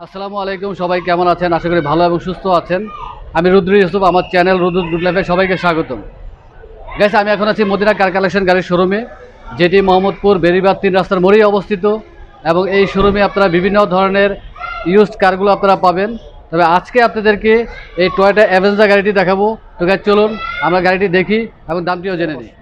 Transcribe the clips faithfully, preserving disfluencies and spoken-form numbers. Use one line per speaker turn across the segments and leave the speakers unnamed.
আসসালামু আলাইকুম, সবাই কেমন আছেন? আশা করি ভালো এবং সুস্থ আছেন। আমি রুদ্র ইউসুফ, আমার চ্যানেল রুদ্র গুড লাইফে সবাইকে স্বাগতম। গাইস, আমি এখন আছি মদিনা কার কালেকশন গাড়ির শোরুমে, যেটি মোহাম্মদপুর বেরিবাদ তিন রাস্তার মোড়েই অবস্থিত। এবং এই শোরুমে আপনারা বিভিন্ন ধরনের ইউজড কারগুলো আপনারা পাবেন। তবে আজকে আপনাদেরকে এই টয়োটা অ্যাভেঞ্জার গাড়িটি দেখাবো। তো গাইস, চলুন আমরা গাড়িটি দেখি এবং দামটিও জেনে নিই।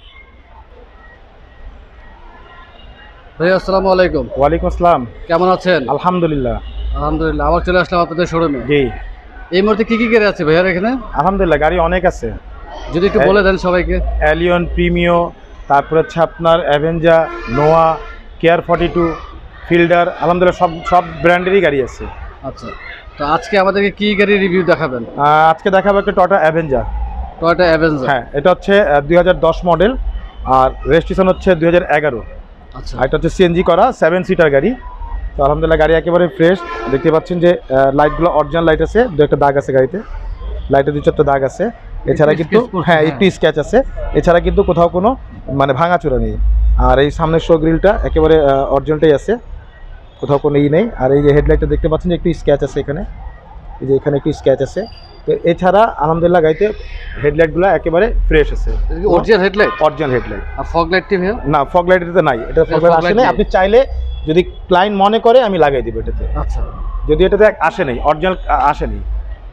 ভাই আসসালামু আলাইকুম।
ওয়ালাইকুম আসসালাম।
কেমন আছেন?
আলহামদুলিল্লাহ।
আলহামদুলিল্লাহ। আবার চলে আসলাম আপনাদের শোরুমে।
জি,
এই মুহূর্তে কি কি গাড়ি আছে ভাইয়ার এখানে?
আলহামদুলিল্লাহ, গাড়ি অনেক আছে।
যদি একটু বলে দেন সবাইকে।
অ্যালিয়ন, প্রিমিও, তারপরে হচ্ছে আপনার অ্যাভেঞ্জা, নোয়া, কেয়ার ফর্টি টু, ফিল্ডার, আলহামদুলিল্লাহ সব সব ব্র্যান্ডেরই গাড়ি আছে।
আচ্ছা, তো আজকে আমাদেরকে কি গাড়ির রিভিউ দেখাবেন?
আহ, আজকে দেখাবো একটা টয়োটা অ্যাভেঞ্জা।
Toyota Avenger.
হ্যাঁ, এটা হচ্ছে দুই হাজার দশ মডেল আর রেজিস্ট্রেশন হচ্ছে দুই হাজার এগারো।
আচ্ছা,
আর এটা হচ্ছে সিএনজি করা সেভেন সিটার গাড়ি। তো আলহামদুলিল্লাহ গাড়ি একেবারে ফ্রেশ। দেখতে পাচ্ছেন যে লাইটগুলো অরিজিনাল লাইট আছে, দু একটা দাগ আছে গাড়িতে, লাইটে দু চারটা দাগ আছে। এছাড়া কিন্তু হ্যাঁ একটু স্ক্র্যাচ আছে, এছাড়া কিন্তু কোথাও কোনো মানে ভাঙাচোরা নেই। আর এই সামনের শো গ্রিলটা একেবারে অরিজিনালটাই আছে, কোথাও কোনো ই নেই। আর এই যে হেডলাইটটা দেখতে পাচ্ছেন যে একটু স্ক্র্যাচ আছে এখানে, এই যে এখানে একটু স্ক্র্যাচ আছে। তো এছাড়া আলহামদুলিল্লাহ গাড়িতে হেডলাইটগুলো একেবারে ফ্রেশ আছে,
অরিজিনাল হেডলাইট।
Original headlight.
আর ফগ লাইটটি ভাই?
না, ফগ লাইট এটাতে নাই, এটা ফগ লাইট আসে নাই। আপনি চাইলে যদি ক্লায়েন্ট মনে করে আমি লাগাই দিব এটাতে।
আচ্ছা,
যদি এটাতে আসে নাই, অরিজিনাল আসে নাই।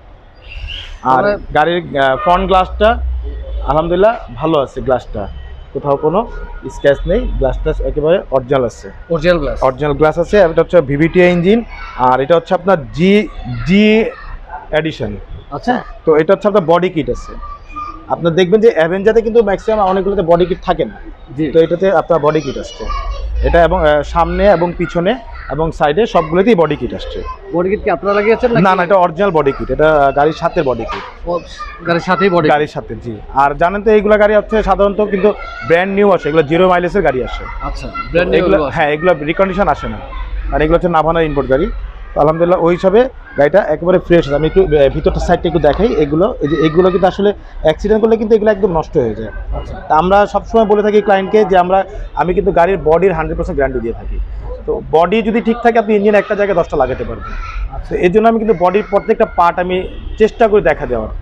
আর গাড়ির ফ্রন্ট গ্লাসটা আলহামদুলিল্লাহ ভালো আছে, গ্লাসটা কোথাও কোনো স্ক্র্যাচ নেই, গ্লাসটা একেবারে অরিজিনাল আছে,
অরিজিনাল গ্লাস,
অরিজিনাল গ্লাস আছে। এটা হচ্ছে ভিভিটি ইঞ্জিন, আর এটা হচ্ছে আপনার জি জি এডিশন।
আচ্ছা,
তো এটা হচ্ছে আপনার বডি কিট আছে। আপনার দেখবেন যে অ্যাভেঞ্জাতে কিন্তু ম্যাক্সিমাম অনেকগুলোতে বডি কিট থাকে না, তো এটাতে আপনার বডি কিট আসছে। এটা এবং সামনে এবং পিছনে এবং সাইডে সবগুলোতেই বডি কিট আসছে।
বডি কিট কি আপনারা লাগিয়েছেন?
না না, এটা অরিজিনাল বডি কিট, এটা গাড়ির সাথে বডি কিট,
গাড়ির সাথেই বডি,
গাড়ির সাথে। জি, আর জানেন তো এইগুলো গাড়ি হচ্ছে সাধারণত কিন্তু ব্র্যান্ড নিউ আসে, এগুলো জিরো মাইলেজের গাড়ি আসে।
আচ্ছা, ব্র্যান্ড নিউ।
হ্যাঁ, এগুলো রিকন্ডিশন আসে না, আর এগুলো হচ্ছে নাভানার ইম্পোর্ট গাড়ি। তো আলহামদুলিল্লাহ ওই হিসাবে গাড়িটা একেবারে ফ্রেশ আছে। আমি একটু ভিতরটা সাইডটা একটু দেখাই। এগুলো এই যে এগুলো কিন্তু আসলে অ্যাক্সিডেন্ট করলে কিন্তু এগুলো একদম নষ্ট হয়ে যায়। তা আমরা সবসময় বলে থাকি ক্লায়েন্টকে যে আমরা আমি কিন্তু গাড়ির বডির হান্ড্রেড পার্সেন্ট গ্যারান্টি দিয়ে থাকি। তো বডি যদি ঠিক থাকে আপনি ইঞ্জিন একটা জায়গায় দশটা লাগাতে পারবেন। তো এর জন্য আমি কিন্তু বডির প্রত্যেকটা পার্ট আমি চেষ্টা করে দেখা দেওয়ার।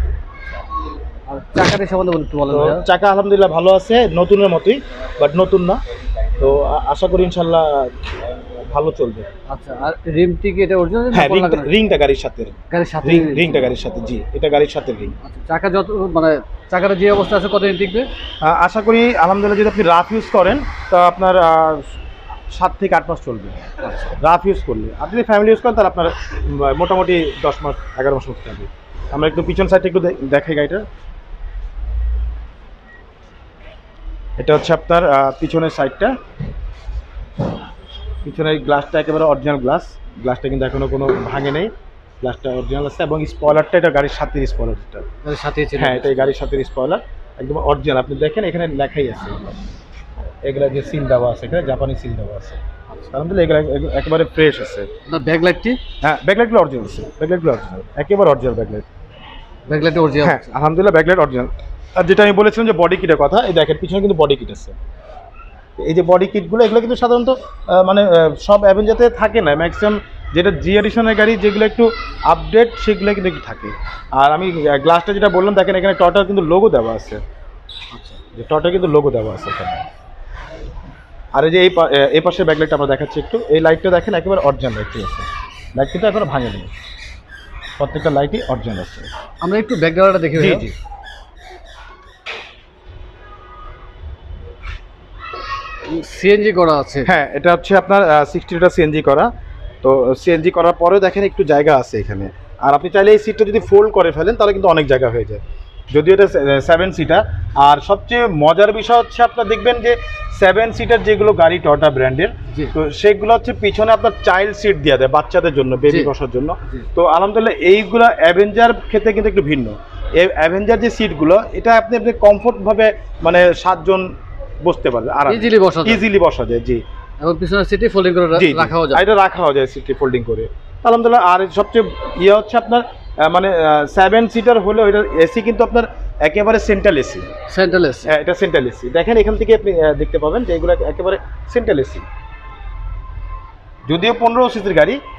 আর চাকাটি সম্বন্ধে একটু বলেন।
চাকা আলহামদুলিল্লাহ ভালো আছে, নতুনের মতোই, বাট নতুন না। তো আশা করি ইনশাল্লাহ ভালো চলবে।
আচ্ছা, আর রিমটি কি এটা অরিজিনাল?
হ্যাঁ, রিংটা রিংটা গাড়ির সাথে,
গাড়ির সাথে
রিং রিংটা গাড়ির সাথে। জি, এটা গাড়ির সাথে রিং।
চাকা যত মানে চাকাটা যে অবস্থা আছে কতদিন টিকবে?
আশা করি আলহামদুলিল্লাহ যদি আপনি রাফ ইউজ করেন তো আপনার সাত থেকে আট মাস চলবে রাফ ইউজ করলে। আপনি যদি ফ্যামিলি ইউজ করেন তাহলে আপনার মোটামুটি দশ মাস এগারো মাস মতো থাকবে। আমরা একটু পিছন সাইডটা একটু দেখাই গাড়িটা। এটা হচ্ছে আপনার পিছনের সাইডটা, পিছনের গ্লাসটা একেবারে অরিজিনাল গ্লাস। গ্লাসটা কিন্তু এখনো কোনো ভাঙে নেই, গ্লাসটা অরিজিনাল আছে। এবং স্পয়লারটা এটা গাড়ির সাথে স্পয়লারটা,
গাড়ির সাথে।
হ্যাঁ, এটা গাড়ির সাথে স্পয়লার একদম অরিজিনাল। আপনি দেখেন এখানে লেখাই আছে, এগুলা যে সিল দেওয়া আছে, এখানে জাপানি সিল দেওয়া আছে। আলহামদুলিল্লাহ এগুলো একেবারে ফ্রেশ আছে।
না, ব্যাকলাইটটি?
হ্যাঁ, ব্যাকলাইটগুলো অরিজিনাল আছে, ব্যাকলাইটগুলো অরিজিনাল, একেবারে অরিজিনাল ব্যাকলাইট।
Backlight original?
হ্যাঁ, আলহামদুলিল্লাহ ব্যাকলাইট অরিজিনাল। আর যেটা আমি বলেছিলাম যে বডি কিটের কথা, এই দেখেন পিছনে কিন্তু বডি কিট আছে। এই যে বডি কিটগুলো এগুলো কিন্তু সাধারণত মানে সব অ্যাভেঞ্জাতে থাকে না, ম্যাক্সিমাম যেটা জি এডিশনের গাড়ি যেগুলো একটু আপডেট সেগুলো কিন্তু একটু থাকে। আর আমি গ্লাসটা যেটা বললাম দেখেন এখানে টয়োটার কিন্তু লোগো দেওয়া আছে। আচ্ছা, যে টয়োটার কিন্তু লোগো দেওয়া আছে এখানে। আর এই যে এই এই পাশের ব্যাকলাইটটা আমরা দেখাচ্ছি একটু, এই লাইটটা দেখেন একেবারে অরিজিনাল লাইট আছে, লাইট কিন্তু এখনো ভাঙেনি, প্রত্যেকটা লাইটই অরিজিনাল আছে। আমরা
একটু ব্যাকগ্রাউন্ডটা দেখি।
জি জি,
সিএনজি করা আছে।
হ্যাঁ, এটা হচ্ছে আপনার সিক্সটি লিটার সিএনজি করা। তো সিএনজি করার পরেও দেখেন একটু জায়গা আছে এখানে। আর আপনি চাইলে এই সিটটা যদি ফোল্ড করে ফেলেন তাহলে কিন্তু অনেক জায়গা হয়ে যায়, যদিও এটা সেভেন সিটার। আর সবচেয়ে মজার বিষয় হচ্ছে আপনার দেখবেন যে সেভেন সিটার যেগুলো গাড়ি টয়োটা ব্র্যান্ডের, তো সেগুলো হচ্ছে পিছনে আপনার চাইল্ড সিট দিয়ে দেয় বাচ্চাদের জন্য, বেবি বসার জন্য। তো আলহামদুলিল্লাহ এইগুলো অ্যাভেঞ্জার ক্ষেত্রে কিন্তু একটু ভিন্ন। এই অ্যাভেঞ্জার যে সিটগুলো এটা আপনি আপনি কমফোর্টভাবে মানে সাতজন বসতে পারবে, আর
ইজিলি বসা যায়,
ইজিলি বসা যায়। জি,
এবং পিছনের সিটে ফোল্ডিং করে রাখাও যায়,
এটা রাখাও যায় সিটে ফোল্ডিং করে আলহামদুলিল্লাহ। আর সবচেয়ে ইয়ে হচ্ছে আপনার মানে সেভেন সিটার হলে ওইটার এসি কিন্তু আপনার একেবারে সেন্ট্রাল এসি। সেন্ট্রাল এসি, হ্যাঁ, এটা সেন্ট্রাল এসি। দেখেন এখান থেকে আপনি দেখতে পাবেন যে এগুলো একেবারে সেন্ট্রাল এসি। যদিও পনেরো সিসির গাড়ি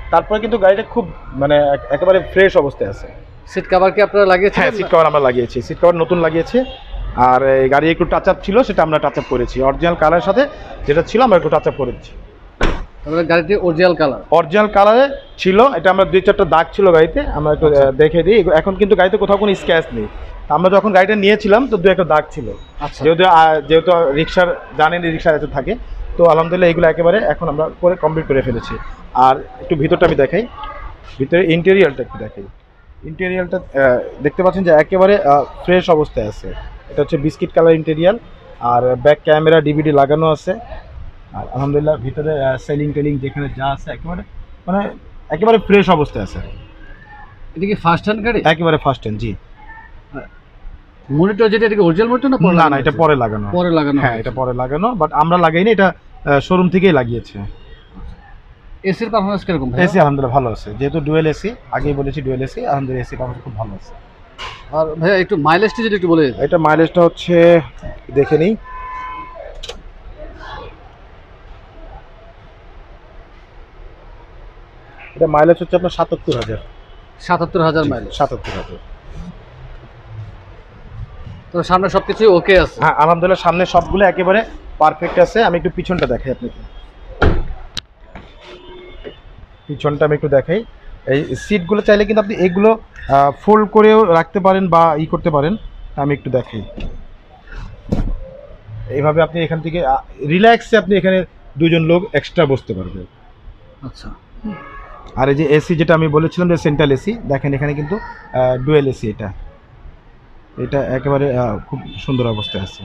তারপরে কিন্তু গাড়িটা খুব মানে এক- একেবারে ফ্রেশ অবস্থায় আছে।
সিট কভার কি আপনারা লাগিয়েছেন?
হ্যাঁ, সিট কভার আমরা লাগিয়েছি, সিট কভার নতুন লাগিয়েছি। আর এই গাড়ি একটু টাচ আপ ছিল, সেটা আমরা টাচ আপ করেছি অরিজিনাল কালারের সাথে, যেটা ছিল আমরা একটু টাচ আপ করেছি।
তারপরে গাড়িটি অরিজিনাল কালার,
অরিজিনাল কালারে ছিল এটা। আমরা দুই চারটা দাগ ছিল গাড়িতে, আমরা একটু আহ, দেখে দিই। এগুলো- এখন কিন্তু গাড়িতে কোথাও কোনো স্ক্র্যাচ নেই। আমরা যখন গাড়িটা নিয়েছিলাম তো দু একটা দাগ ছিল।
আচ্ছা
যেহেতু আহ, যেহেতু রিক্সার জানেন রিক্সার এত থাকে, তো আলহামদুলিল্লাহ এগুলো একেবারে এখন আমরা করে কমপ্লিট করে ফেলেছি। আর একটু ভিতরটা আমি দেখাই, ভিতরে ইন্টেরিয়ালটা একটু দেখাই। ইন্টেরিয়ালটা দেখতে পাচ্ছেন যে একেবারে ফ্রেশ অবস্থায় আছে। এটা হচ্ছে বিস্কিট কালার ইন্টেরিয়াল, আর ব্যাক ক্যামেরা ডিভিডি লাগানো আছে। আর আলহামদুলিল্লাহ ভিতরে সেলিং টেলিং যেখানে যা আছে একেবারে মানে একেবারে ফ্রেশ অবস্থায় আছে।
এটা কি ফার্স্ট হ্যান্ড গাড়ি?
একেবারে ফার্স্ট হ্যান্ড, জি।
মনিটর যেটা, এটা কি অরিজিনাল মনিটর না পরে
না না,
লাগানো
এটা
হয়েছে?
পরে লাগানো।
পরে লাগানো
হ্যাঁ, এটা পরে লাগানো, বাট আমরা লাগাইনি, এটা শোরুম থেকেই লাগিয়েছে।
এসির পারফরম্যান্স কিরকম ভাই?
এসি আলহামদুলিল্লাহ ভালো আছে, যেহেতু ডুয়েল এসি, আগেই বলেছি ডুয়েল এসি, আলহামদুলিল্লাহ এসি পারফরম্যান্স খুব ভালো আছে।
আর ভাইয়া একটু মাইলেজটা যদি একটু বলে দিতেন।
এটা মাইলেজটা হচ্ছে দেখে নিই। এটা মাইলেজ হচ্ছে আপনার সাতাত্তর হাজার
সাতাত্তর হাজার মাইলেজ।
সাতাত্তর হাজার
তো সামনে সবকিছু ওকে আছে?
হ্যাঁ আলহামদুলিল্লাহ, সামনে সবগুলো একেবারে পারফেক্ট আছে। আমি একটু পিছনটা দেখাই আপনাকে, পিছনটা আমি একটু দেখাই। এই সিটগুলো চাইলে কিন্তু আপনি এগুলো ফোল্ড করেও রাখতে পারেন বা ই করতে পারেন। আমি একটু দেখাই, এইভাবে আপনি এখান থেকে রিল্যাক্সে আপনি এখানে দুজন লোক এক্সট্রা বসতে পারবে।
আচ্ছা,
আর এই যে এসি যেটা আমি বলেছিলাম যে সেন্ট্রাল এসি, দেখেন এখানে কিন্তু ডুয়েল এসি, এটা এটা একেবারে আহ, খুব সুন্দর অবস্থায় আছে।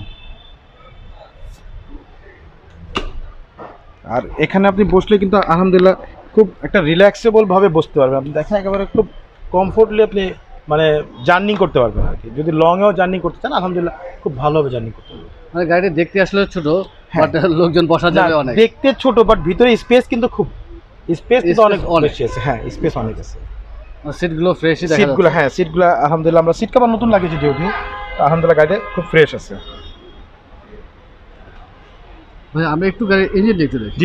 আর এখানে আপনি বসলে কিন্তু আলহামদুলিল্লাহ খুব একটা রিল্যাক্সেবল ভাবে বসতে পারবেন। আপনি দেখেন একেবারে খুব কমফোর্টলি আপনি মানে জার্নি করতে পারবেন আর কি। যদি লংয়েও জার্নি করতে চান আলহামদুলিল্লাহ খুব ভালোভাবে জার্নি করতে পারবেন।
মানে গাড়িটা দেখতে আসলে ছোট,
হ্যাঁ।
বাট লোকজন বসা যাবে
না,
অনেক।
দেখতে ছোট বাট ভিতরে স্পেস কিন্তু খুব স্পেস কিন্তু
Space
অনেক
অনেক।
বেশি আছে। হ্যাঁ, স্পেস অনেক আছে।
সিটগুলো ফ্রেশই দেখা
সিটগুলো,
যাচ্ছে।
হ্যাঁ সিটগুলো আলহামদুলিল্লাহ আমরা সিট কভার নতুন লাগিয়েছি যেহেতু, আলহামদুলিল্লাহ গাড়িটা খুব ফ্রেশ আছে।
ভাই আমরা একটু গাড়ির ইঞ্জিনটা একটু দেখি।
জি,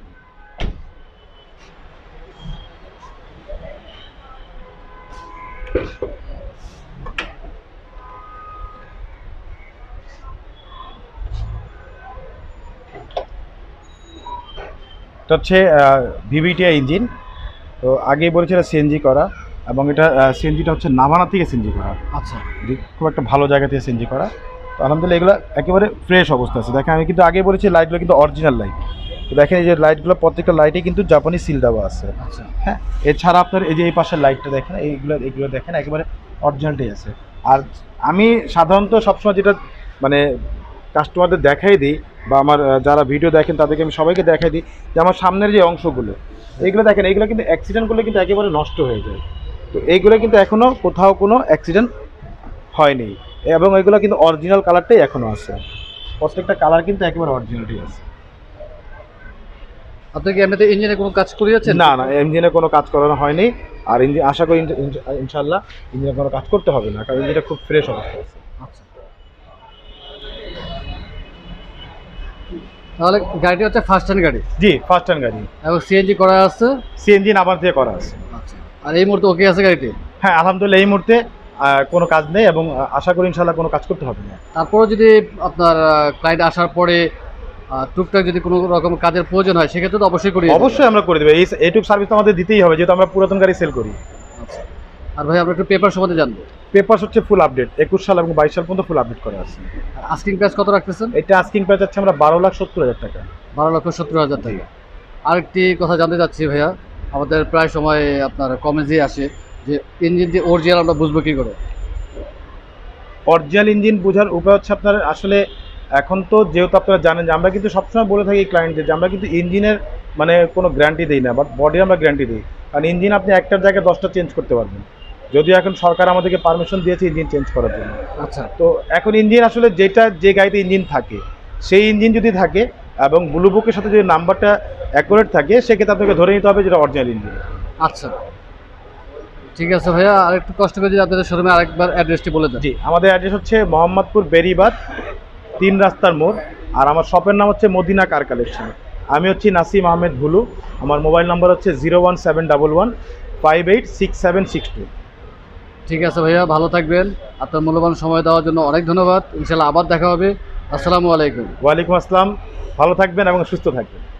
এটা হচ্ছে ভিভিটিআই ইঞ্জিন। তো আগেই বলেছিল সিএনজি করা, এবং এটা সিএনজিটা হচ্ছে নাভানা থেকে সিএনজি করা।
আচ্ছা,
যে খুব একটা ভালো জায়গা থেকে সিএনজি করা। তো আলহামদুলিল্লাহ এগুলো একেবারে ফ্রেশ অবস্থা আছে। দেখেন আমি কিন্তু আগে বলেছি লাইটগুলো কিন্তু অরিজিনাল লাইট। তো দেখেন এই যে লাইটগুলো প্রত্যেকটা লাইটে কিন্তু জাপানি সিল দেওয়া আছে।
আচ্ছা।
হ্যাঁ, এছাড়া আপনার এই যে এই পাশের লাইটটা দেখেন, এইগুলো এইগুলো দেখেন একেবারে অরিজিনালটাই আছে। আর আমি সাধারণত সবসময় যেটা মানে কাস্টমারদের দেখাই দিই, বা আমার আহ, যারা ভিডিও দেখেন তাদেরকে আমি সবাইকে দেখাই দিই যে আমার সামনের যে অংশগুলো এইগুলো দেখেন, এইগুলো কিন্তু অ্যাক্সিডেন্ট করলে কিন্তু একেবারে নষ্ট হয়ে যায়। তো এইগুলো কিন্তু এখনও কোথাও কোনো অ্যাক্সিডেন্ট হয়নি, এবং এগুলো কিন্তু অরিজিনাল কালারটাই এখনও আছে। প্রত্যেকটা কালার কিন্তু একেবারে অরিজিনালটাই আছে।
আপনি কি এমনিতে ইঞ্জিনে কোনো কাজ করিয়েছেন?
না না, ইঞ্জিনে কোনো কাজ করানো হয়নি। আর ইঞ্জিন আশা করি ইনশা- ইনশা- ইনশাল্লাহ ইঞ্জিনে কোনো কাজ করতে হবে না, কারণ ইঞ্জিনটা খুব ফ্রেশ অবস্থা আছে।
আচ্ছা, তাহলে গাড়িটি হচ্ছে ফার্স্ট হ্যান্ড গাড়ি
জি, ফার্স্ট হ্যান্ড গাড়ি,
এবং সিএনজি করা আছে।
সিএনজি আবার দিয়ে করা আছে।
আচ্ছা, আর এই মুহূর্তে ওকে আছে গাড়িটি?
হ্যাঁ আলহামদুলিল্লাহ এই মুহূর্তে আহ, কোনো কাজ নেই, এবং আহ, আশা করি ইনশাল্লাহ কোনো কাজ করতে হবে না।
তারপরে যদি আপনার ক্লায়েন্ট আসার পরে আহ, টুকটাক যদি কোনো রকম কাজের প্রয়োজন হয় সেক্ষেত্রে তো অবশ্যই করি।
অবশ্যই আমরা করে দেবো, এই এইটুকু সার্ভিস তো আমাদের দিতেই হবে, যেহেতু আমরা পুরাতন গাড়ি সেল করি।
আচ্ছা, আর ভাই আমরা একটু পেপার সম্বন্ধে জানবো।
পেপারস হচ্ছে ফুল আপডেট, একুশ সাল এবং বাইশ সাল পর্যন্ত ফুল আপডেট করা আছে।
আস্কিং প্রাইস কত রাখতেছেন?
এটা আস্কিং প্রাইস আছে আমরা বারো লাখ সত্তর হাজার টাকা।
বারো লক্ষ সত্তর হাজার টাকা। আরেকটি কথা জানতে চাচ্ছি ভাইয়া, আমাদের প্রায় সময় আপনার কমেন্টে আসে যে ইঞ্জিন যে অরিজিনাল আমরা বুঝবো কী করে?
অরিজিনাল ইঞ্জিন বোঝার উপায় হচ্ছে আপনার আসলে এখন তো যেহেতু আপনারা জানেন যে আমরা কিন্তু সবসময় বলে থাকি ক্লায়েন্টদের যে আমরা কিন্তু ইঞ্জিনের মানে কোনো গ্যারান্টি দিই না, বাট বডির আমরা গ্যারান্টি দিই। কারণ ইঞ্জিন আপনি একটার জায়গায় দশটা চেঞ্জ করতে পারবেন, যদিও এখন সরকার আমাদেরকে পারমিশন দিয়েছে ইঞ্জিন চেঞ্জ করার জন্য।
আচ্ছা,
তো এখন ইঞ্জিন আসলে যেটা যে গাড়িতে ইঞ্জিন থাকে সেই ইঞ্জিন যদি থাকে এবং ব্লু বুকের সাথে যদি নাম্বারটা অ্যাকুরেট থাকে, সেক্ষেত্রে আপনাকে ধরে নিতে হবে যেটা অরিজিনাল ইঞ্জিন।
আচ্ছা, ঠিক আছে ভাইয়া, আরেকটু কষ্ট করে যদি আপনাদের শোরুমে আরেকবার অ্যাড্রেসটি বলে দেন।
জি, আমাদের অ্যাড্রেস হচ্ছে মোহাম্মদপুর বেরিবাদ তিন রাস্তার মোড়, আর আমার শপের নাম হচ্ছে মদিনা কার কালেকশন। আমি হচ্ছি নাসিম আহমেদ ভুলু। আমার মোবাইল নাম্বার হচ্ছে zero one seven double one five eight six seven six two.
ঠিক আছে ভাইয়া, ভালো থাকবেন। আপনার মূল্যবান সময় দেওয়ার জন্য অনেক ধন্যবাদ। ইনশাল্লাহ আবার দেখা হবে। আসসালামু আলাইকুম।
ওয়ালাইকুম আসসালাম। ভালো থাকবেন এবং সুস্থ থাকবেন।